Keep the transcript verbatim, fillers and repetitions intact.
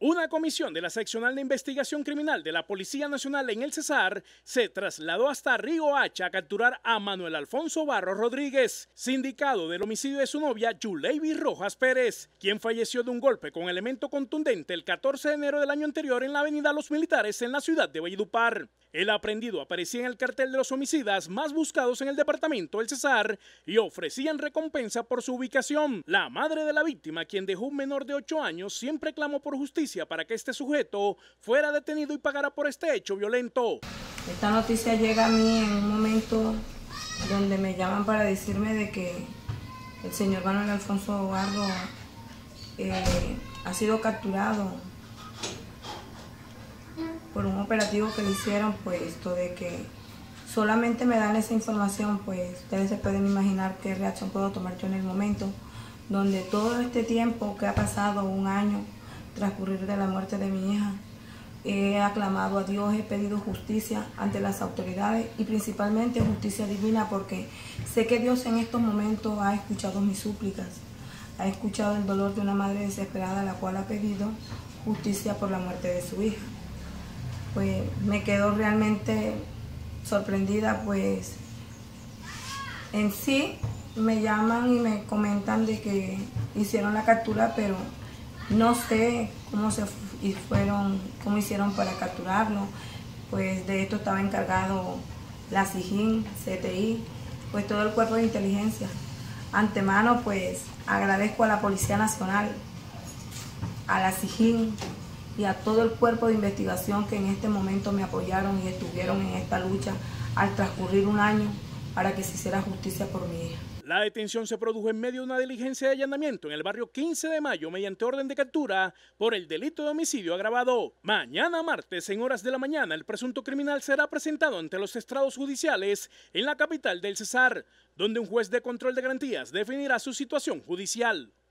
Una comisión de la Seccional de Investigación Criminal de la Policía Nacional en el Cesar se trasladó hasta Río Hacha a capturar a Manuel Alfonso Barros Rodríguez, sindicado del homicidio de su novia Yuleiby Rojas Pérez, quien falleció de un golpe con elemento contundente el catorce de enero del año anterior en la avenida Los Militares en la ciudad de Valledupar. El aprendido aparecía en el cartel de los homicidas más buscados en el departamento del Cesar y ofrecían recompensa por su ubicación. La madre de la víctima, quien dejó un menor de ocho años, siempre clamó por justicia para que este sujeto fuera detenido y pagara por este hecho violento. Esta noticia llega a mí en un momento donde me llaman para decirme de que el señor Manuel Alfonso Barros eh, ha sido capturado por un operativo que le hicieron, pues esto de que solamente me dan esa información, pues ustedes se pueden imaginar qué reacción puedo tomar yo en el momento, donde todo este tiempo que ha pasado, un año transcurrir de la muerte de mi hija, he aclamado a Dios, he pedido justicia ante las autoridades y principalmente justicia divina, porque sé que Dios en estos momentos ha escuchado mis súplicas, ha escuchado el dolor de una madre desesperada, la cual ha pedido justicia por la muerte de su hija. Pues me quedo realmente sorprendida, pues en sí me llaman y me comentan de que hicieron la captura, pero no sé cómo se fueron, cómo hicieron para capturarlo. Pues de esto estaba encargado la SIJIN, C T I, pues todo el cuerpo de inteligencia. Antemano, pues agradezco a la Policía Nacional, a la SIJIN y a todo el cuerpo de investigación que en este momento me apoyaron y estuvieron en esta lucha al transcurrir un año para que se hiciera justicia por mi hija. La detención se produjo en medio de una diligencia de allanamiento en el barrio quince de mayo mediante orden de captura por el delito de homicidio agravado. Mañana martes, en horas de la mañana, el presunto criminal será presentado ante los estrados judiciales en la capital del Cesar, donde un juez de control de garantías definirá su situación judicial.